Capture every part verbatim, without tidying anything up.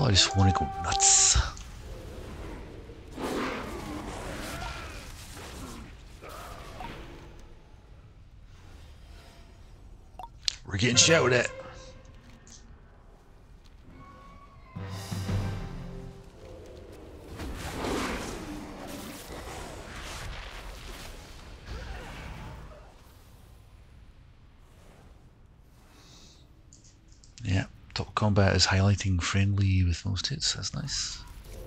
I just want to go nuts. We're getting shouted at. Yeah, top combat is highlighting friendly with most hits. That's nice.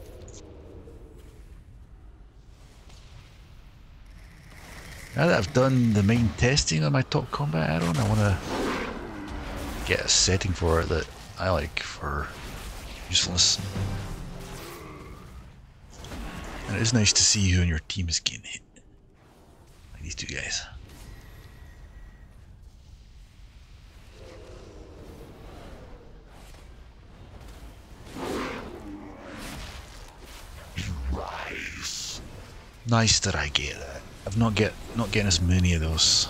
Now that I've done the main testing on my top combat add-on, I want to get a setting for it that I like for usefulness. And it is nice to see who in your team is getting hit. Like these two guys. Rise. Nice that I get that. I've not get not getting as many of those.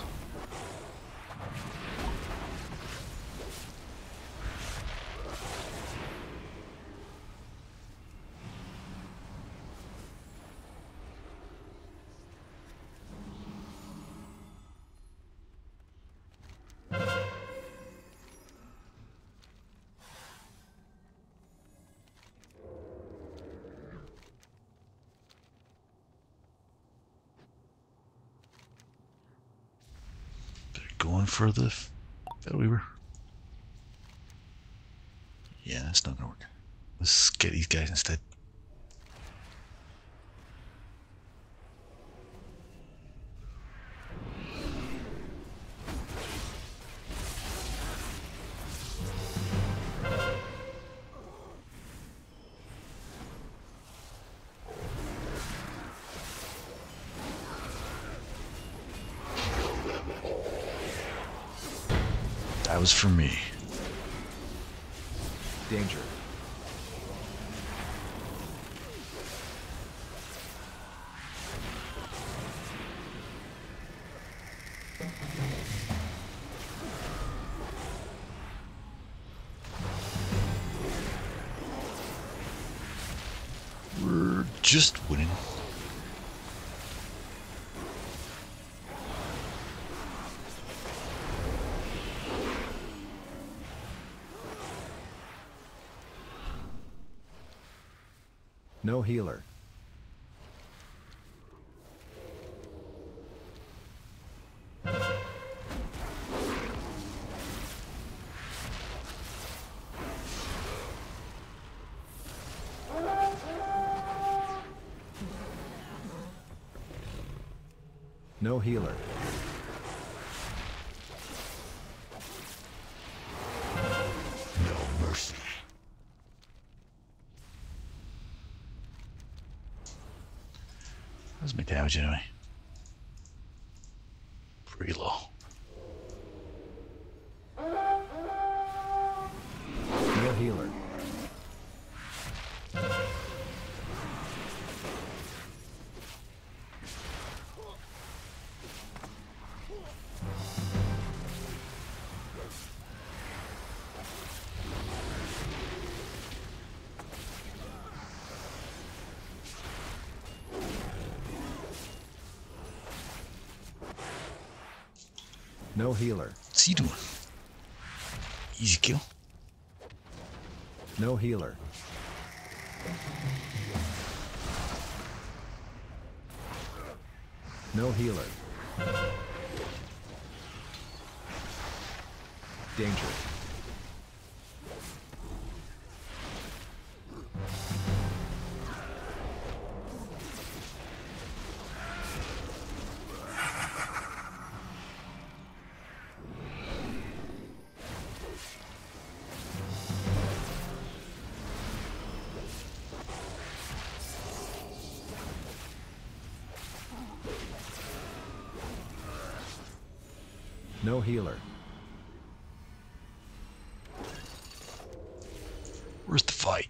Going for the Weaver. Yeah, that's not gonna work. Let's get these guys instead. That was for me. Danger. We're just winning. No healer. No healer. No mercy. How's my damage anyway? Pretty low. No healer. No healer. What's he doing? Easy kill. No healer. No healer. Danger. No healer. Where's the fight?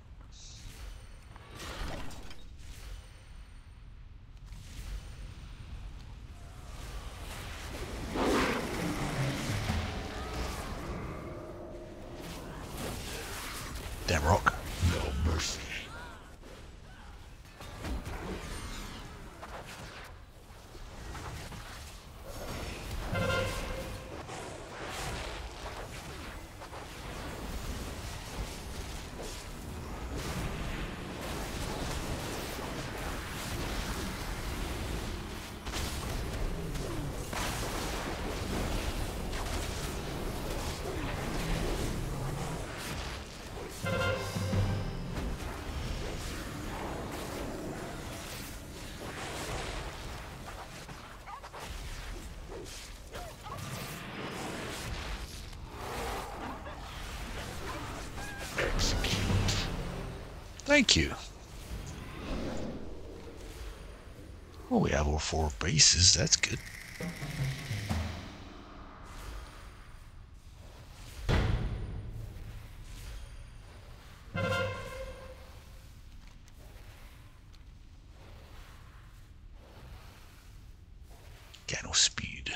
Damn rock. No mercy. Thank you. Oh, we have over four bases. That's good. Got no speed.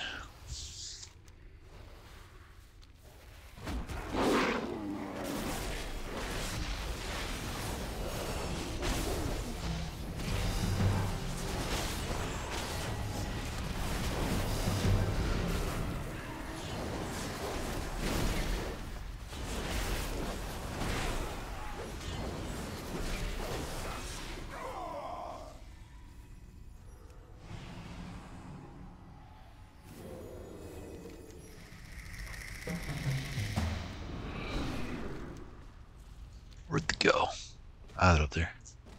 Where'd they go? Ah, they're up there.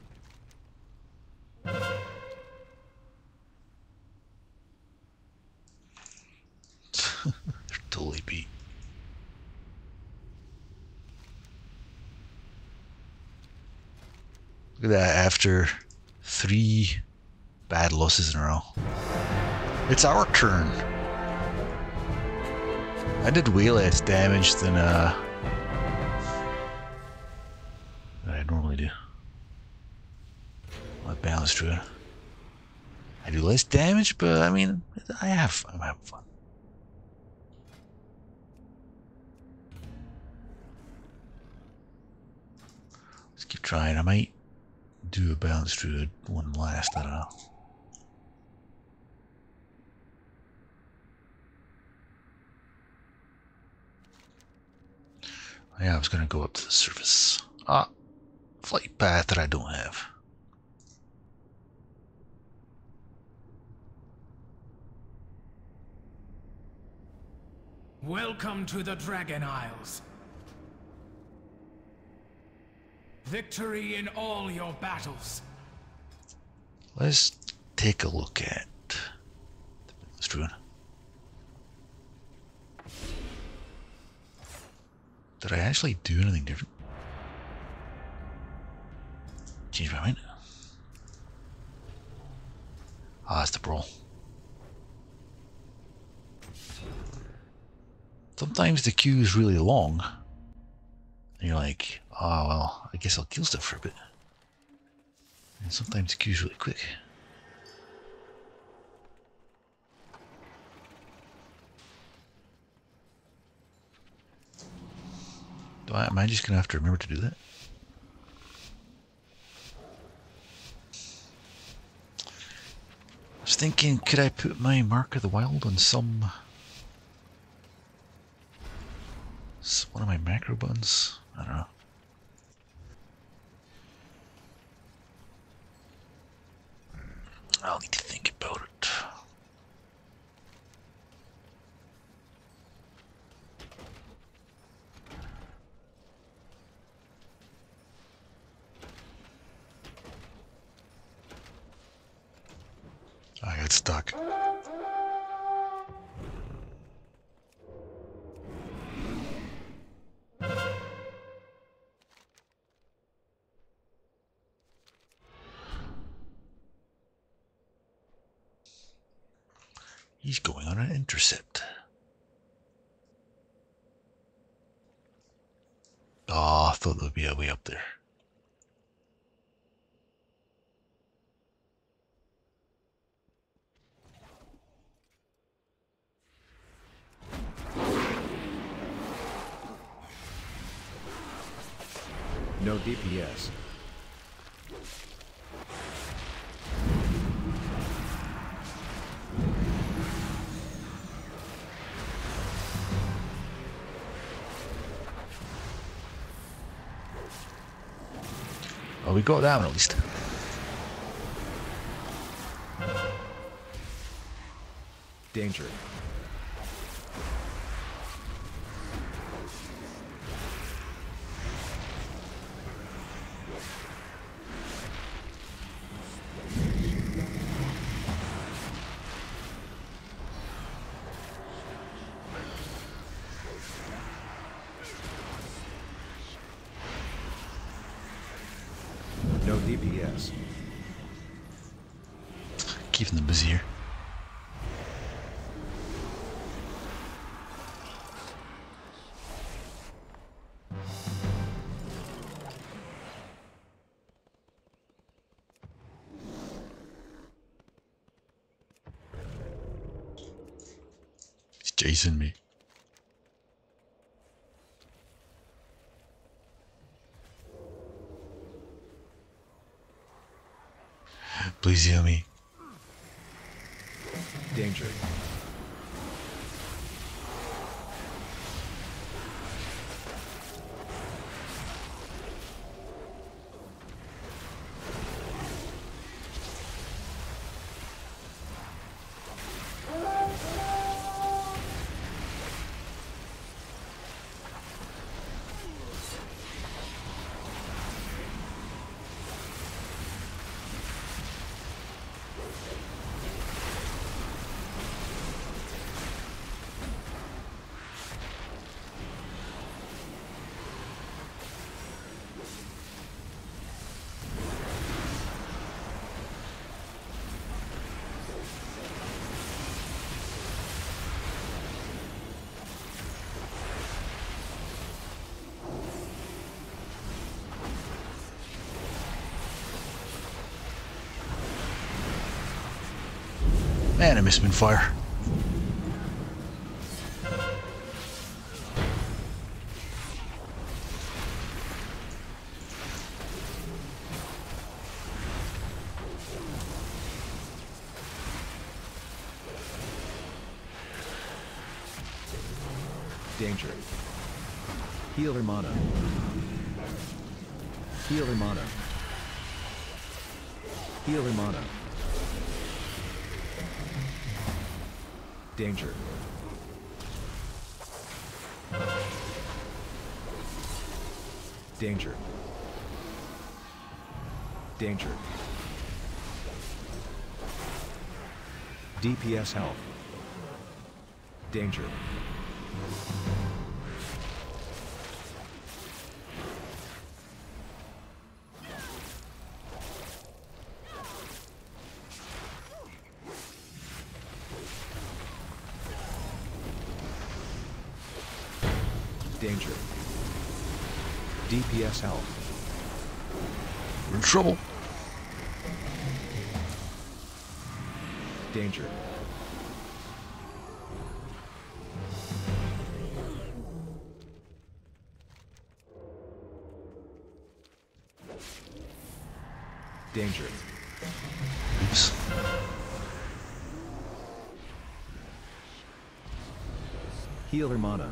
They're totally beat. Look at that, after three bad losses in a row. It's our turn. I did way less damage than uh than I normally do. My balanced druid. I do less damage, but I mean I have I'm having fun. Let's keep trying. I might do a balanced druid one last, I don't know. Yeah, I was gonna go up to the surface. Ah, flight path that I don't have. Welcome to the Dragon Isles. Victory in all your battles. Let's take a look at the balanced druid. Did I actually do anything different? Change my mind. Ah, it's the brawl. Sometimes the queue is really long. And you're like, oh, well, I guess I'll kill stuff for a bit. And sometimes the queue is really quick. Do I, am I just going to have to remember to do that? I was thinking, could I put my Mark of the Wild on some... one of my macro buttons? I don't know. I'll need to think about it. I got stuck. He's going on an intercept. Oh, I thought there'd be a way up there. No D P S. Well, we got that one at least. Danger. S. Keeping them busier. He's chasing me. Please heal me. Danger. Man, I missed him in fire. Danger. Healer mana. Healer mana. Healer mana. Danger. Danger. Danger. D P S health. Danger. Danger. D P S health. We're in trouble. Danger. Danger. Oops. Healer mana.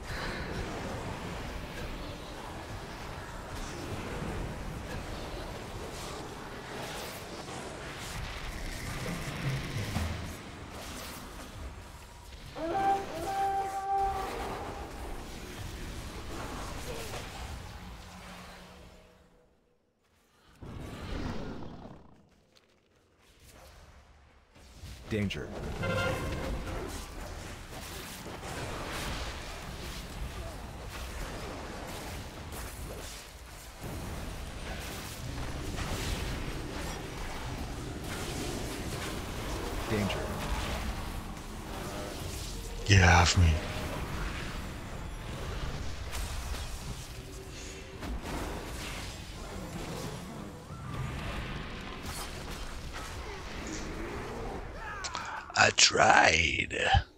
Danger. Danger. Get off me. I tried.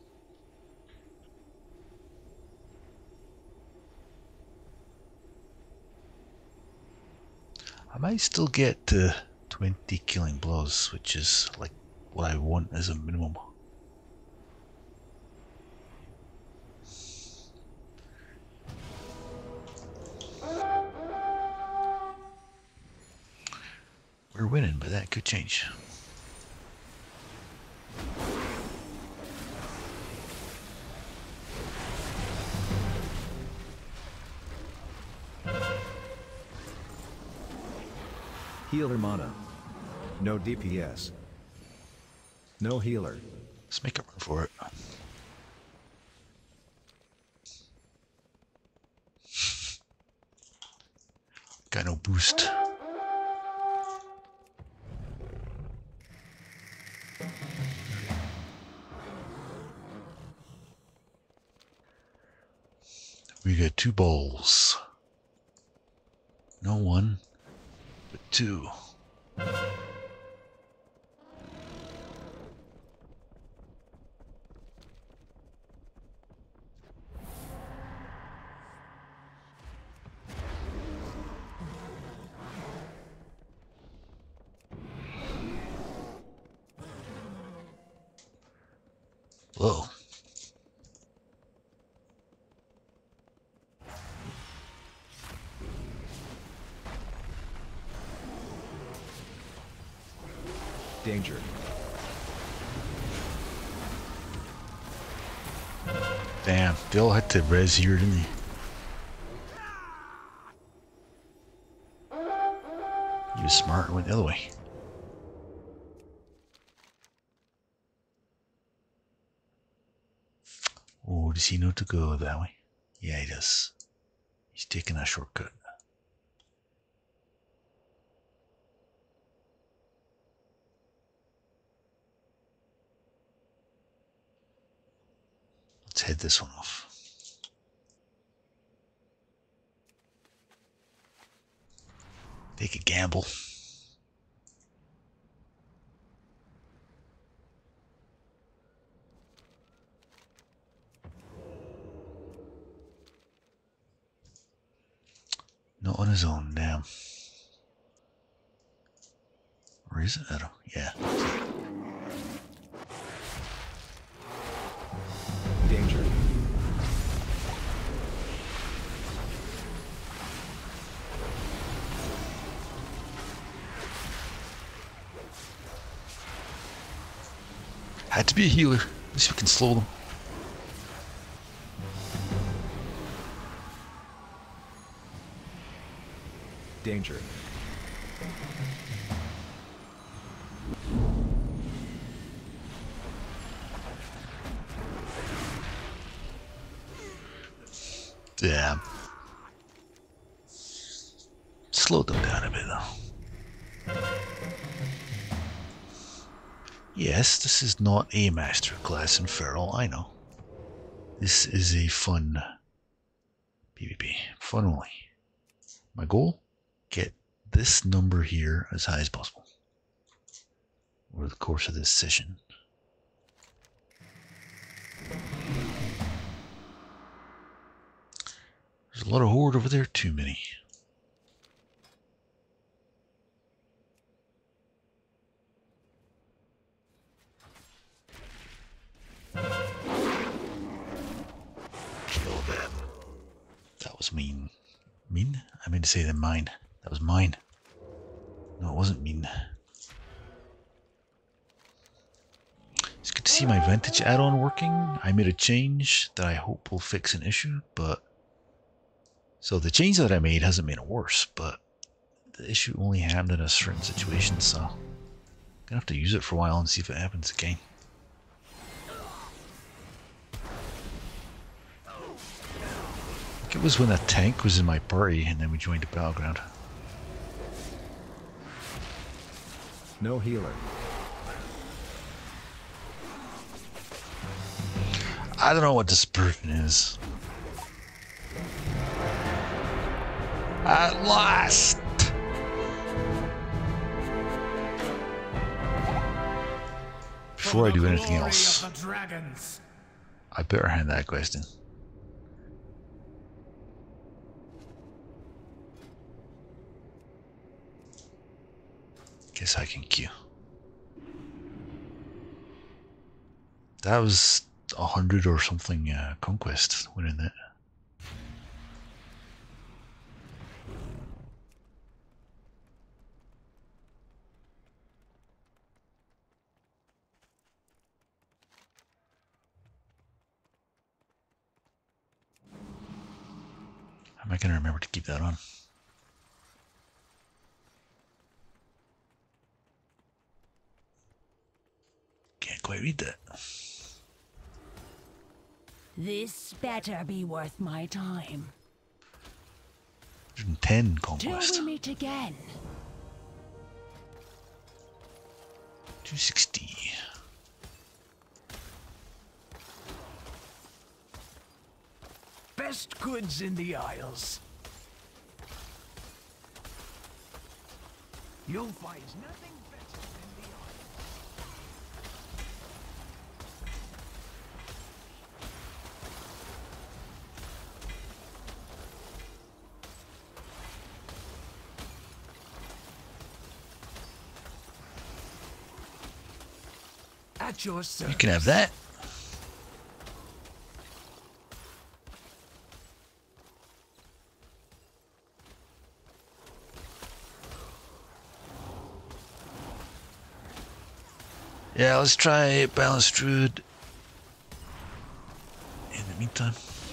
I might still get to twenty killing blows, which is like what I want as a minimum. We're winning, but that could change. Healer mana. No D P S. No healer. Let's make a run for it. Got no boost. We got two balls. No one, but two. Whoa. Danger. Damn, they all had to res here, didn't they? He was smart and went the other way. Oh, does he know to go that way? Yeah, he does. He's taking a shortcut. Let's head this one off. Take a gamble. Not on his own, damn. Or is it? I don't, yeah. Danger. Had to be a healer. At least we can slow them. Danger. Damn. Slow them down a bit though. Yes, this is not a masterclass in Feral, I know. This is a fun PvP. Fun only. My goal? Get this number here as high as possible over the course of this session. There's a lot of horde over there, too many. Kill them. That was mean. Mean? I meant to say that mine. That was mine. No, it wasn't mean. It's good to see my Vantage add-on working. I made a change that I hope will fix an issue, but... So the change that I made hasn't made it worse, but the issue only happened in a certain situation, so... I'm gonna have to use it for a while and see if it happens again. I think it was when a tank was in my party and then we joined the battleground. No healer. I don't know what this person is. At last! Before I do anything else, I better hand that quest in. Guess I can queue. That was a hundred or something uh, conquest winning it. How am I going to remember to keep that on? Can't quite read that. This better be worth my time. one hundred ten conquest. Till we meet again. two sixty. best goods in the Isles. You'll find nothing better than the Isles. At your service. You can have that. Yeah, let's try balanced druid in the meantime.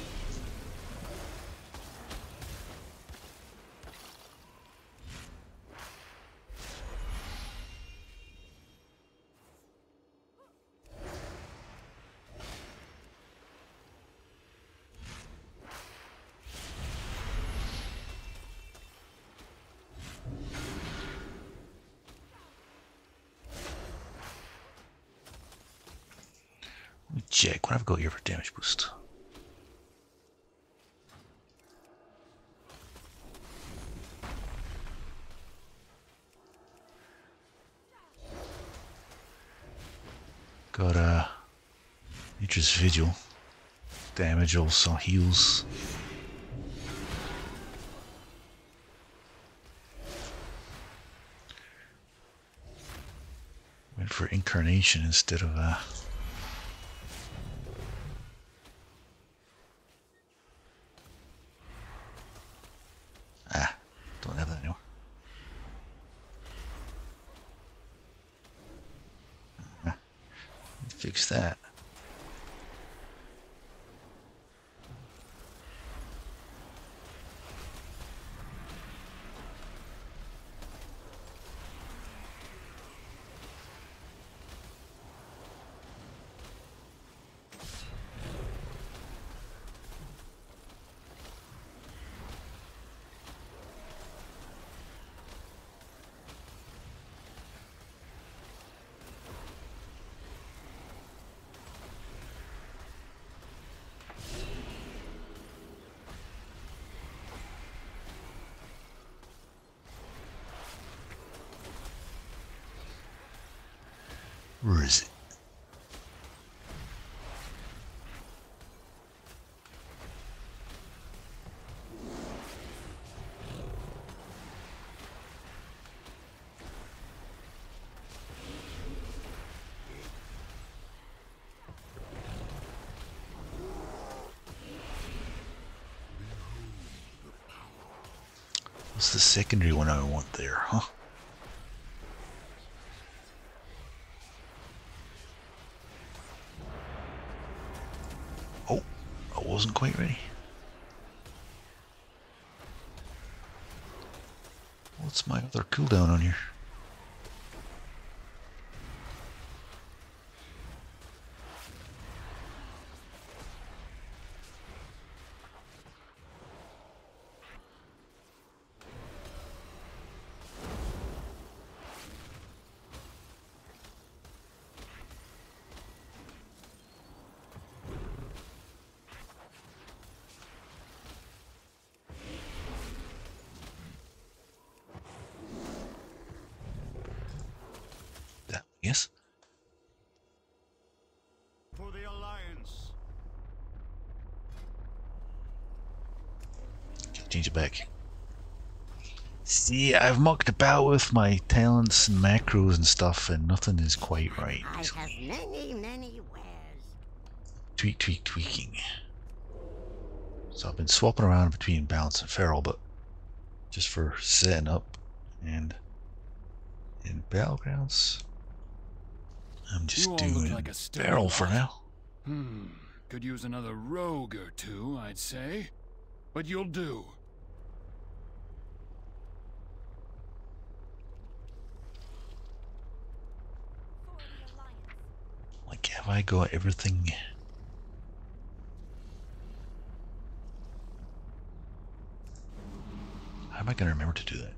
Let me check what I've got here for damage boost. Got a uh, Nature's Vigil. Damage also heals. Went for Incarnation instead of uh Ah, don't have that anymore. Uh, fix that. Where is it? What's the secondary one I want there, huh? Oh, I wasn't quite ready. What's my other cooldown on here? Yes. For the Alliance. Change it back. See, I've mucked about with my talents and macros and stuff, and nothing is quite right. I have many, many wares. Tweak, tweak, tweaking. So I've been swapping around between balance and feral, but just for setting up and in battlegrounds. I'm just You all doing look like a sturdy barrel for lot. now. Hmm. Could use another rogue or two, I'd say. But you'll do. Like, have I got everything? How am I going to remember to do that?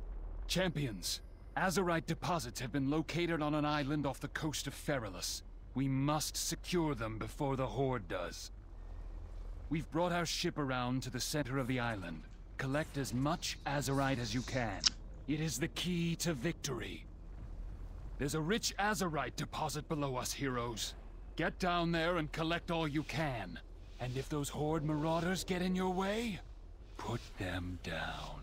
Champions, Azurite deposits have been located on an island off the coast of Ferocity. We must secure them before the Horde does. We've brought our ship around to the center of the island. Collect as much azurite as you can. It is the key to victory. There's a rich azurite deposit below us, heroes. Get down there and collect all you can. And if those Horde marauders get in your way, put them down.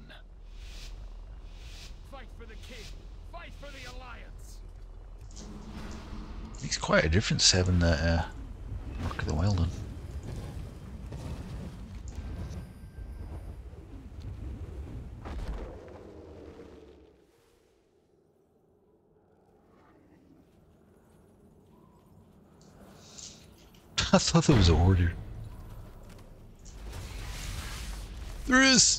Fight for the king! Fight for the Alliance! Makes quite a difference having that uh, Mark of the Wild on. I thought there was a horde here. There is!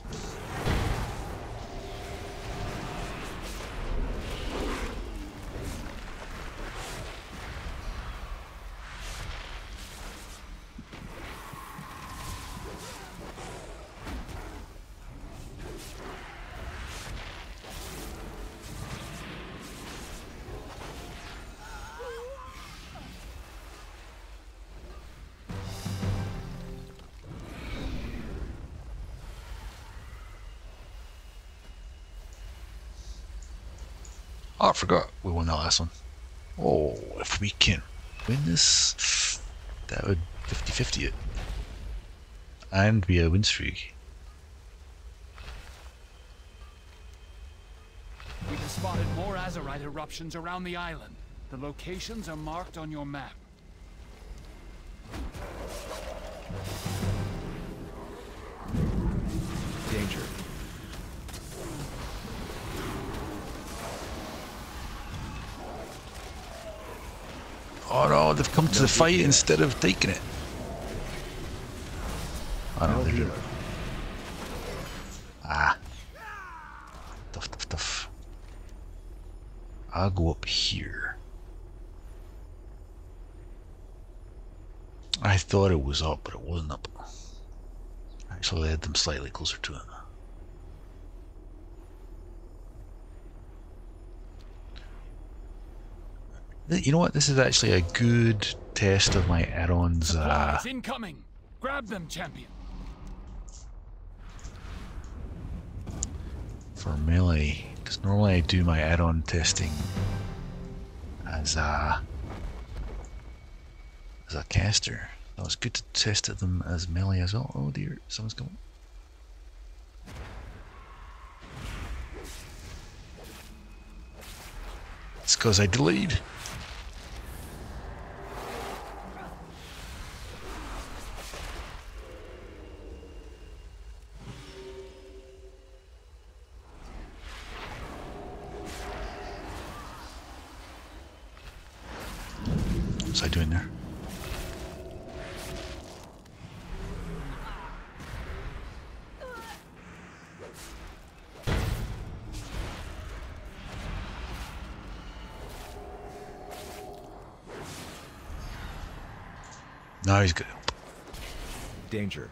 Oh, I forgot we won that last one. Oh, if we can win this, that would fifty fifty it. And be a win streak. We have spotted more azurite eruptions around the island. The locations are marked on your map. Danger. Oh no, they've come to the fight instead of taking it. I don't know, No they're doing healer. Ah. Tough, tough, tough. I'll go up here. I thought it was up, but it wasn't up. Actually, I had them slightly closer to it. You know what? This is actually a good test of my add-ons. Uh, Supplies incoming! Grab them, champion! for melee, because normally I do my add-on testing as a as a caster. So it's good to test them as melee as well. Oh dear, someone's coming. It's because I delayed. What's I doing there? No, he's good. Danger.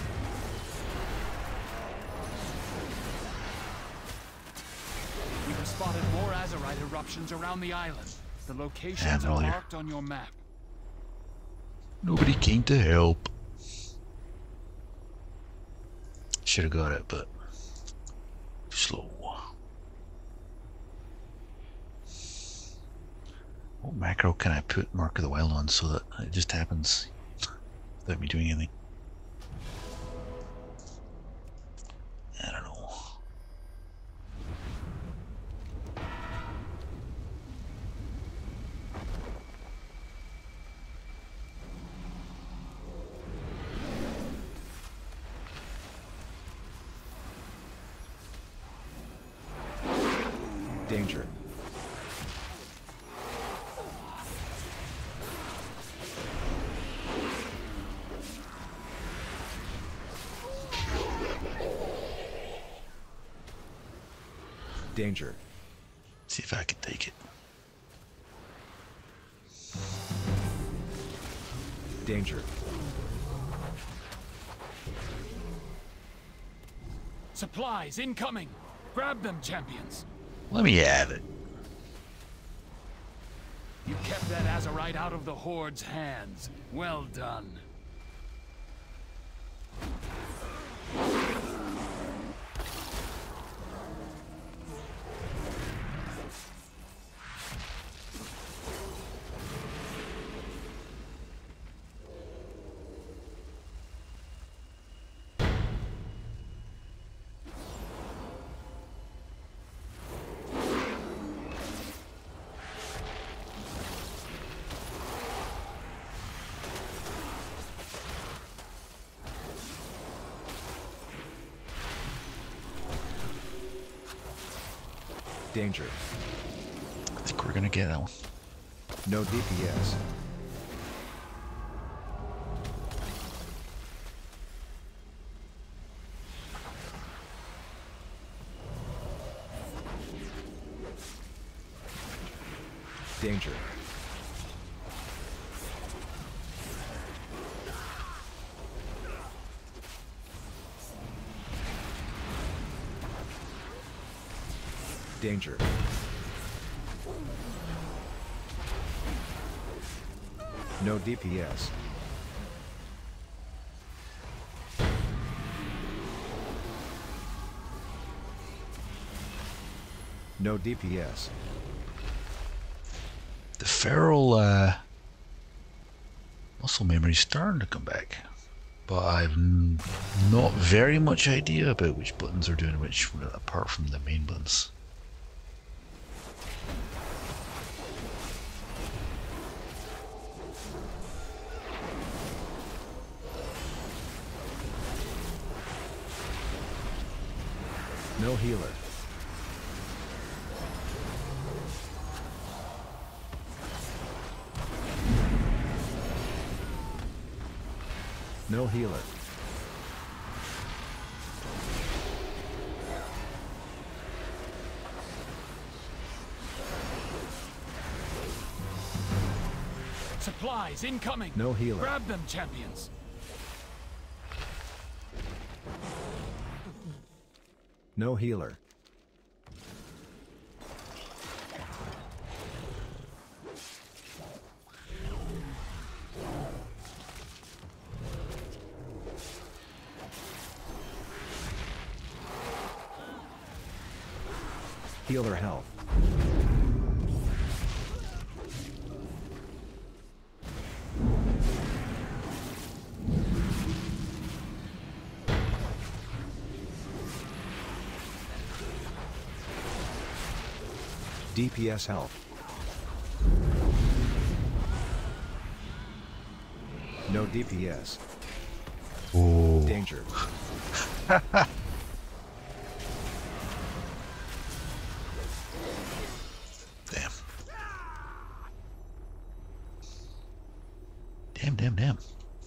We have spotted more azurite eruptions around the island. The Yeah, locations they're all are here. marked on your map. Nobody came to help. Should have got it, but too slow. What macro can I put Mark of the Wild on so that it just happens without me doing anything? I don't know. Danger. Danger. See if I can take it. Danger. Supplies incoming! Grab them, champions! Let me have it. You kept that Azerite out of the Horde's hands. Well done. Danger. I think we're gonna get that one. No D P S. Danger. Danger. No D P S. No D P S. The feral uh, muscle memory is starting to come back, but I've n not very much idea about which buttons are doing which, apart from the main buttons. No healer. No healer. Supplies incoming. No healer. Grab them, champions. No healer. Healer health. D P S health. No D P S. Oh. Danger. Damn. Damn, damn, damn.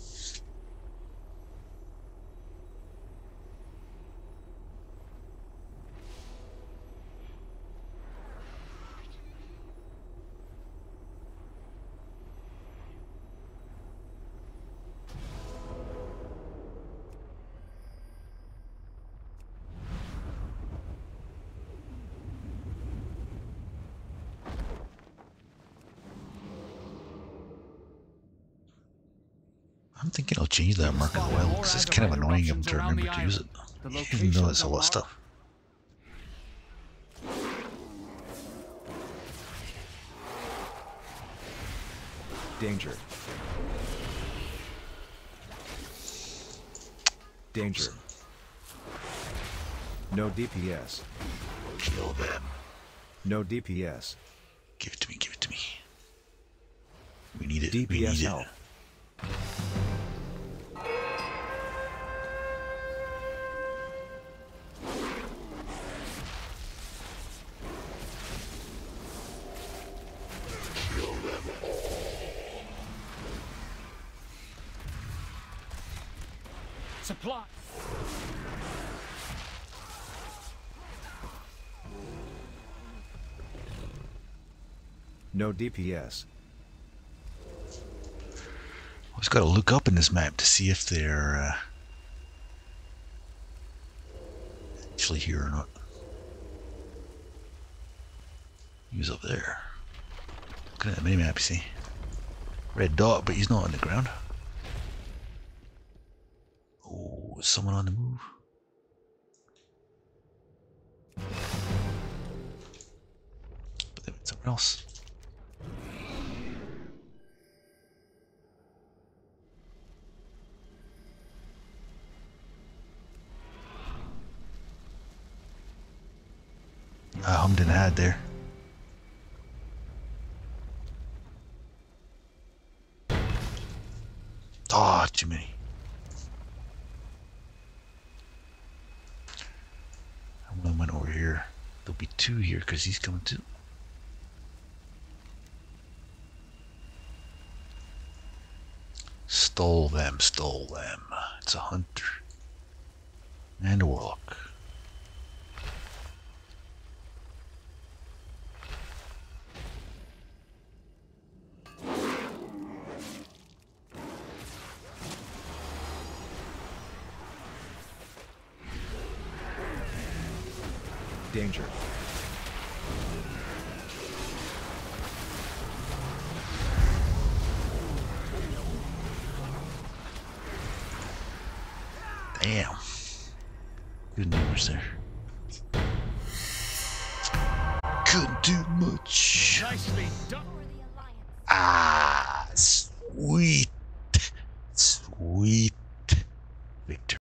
I'm thinking I'll change that mark as well, because it's kind of annoying him to remember to use it, even though it's a lot of stuff. Danger. Danger. No D P S. Kill them. No D P S. Give it to me, give it to me. We need it, D P S we need help. it. Supply. No D P S. Always got to look up in this map to see if they're uh, actually here or not. He was up there. Looking at the minimap, you see. Red dot, but he's not on the ground. Oh, is someone on the move? But they went somewhere else. I hummed and had there. Ah, oh, too many. One went over here. There'll be two here because he's coming too. Stole them, stole them. It's a hunter. And a warlock. Danger. Damn. Good numbers there. Couldn't do much. Nicely done.